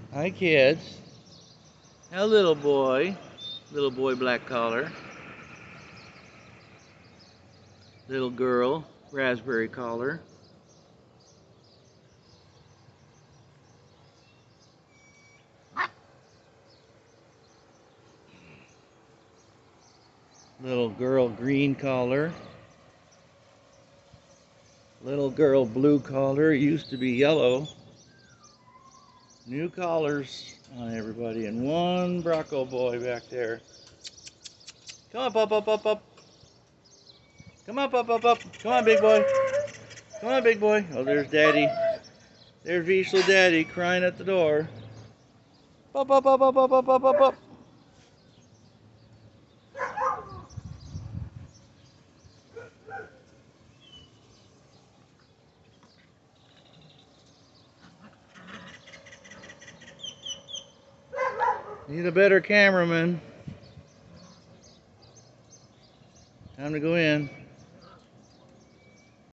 Hi, kids. A little boy black collar. Little girl, raspberry collar. Little girl, green collar. Little girl, blue collar. It used to be yellow. New collars on everybody. And one Bracco boy back there. Come on, pup, up, up, up. Come on, pup, up, up. Come on, big boy. Come on, big boy. Oh, there's Daddy. There's Vizsla Daddy crying at the door. Up, up, up, up, up, up, up, up, up. Need a better cameraman. Time to go in.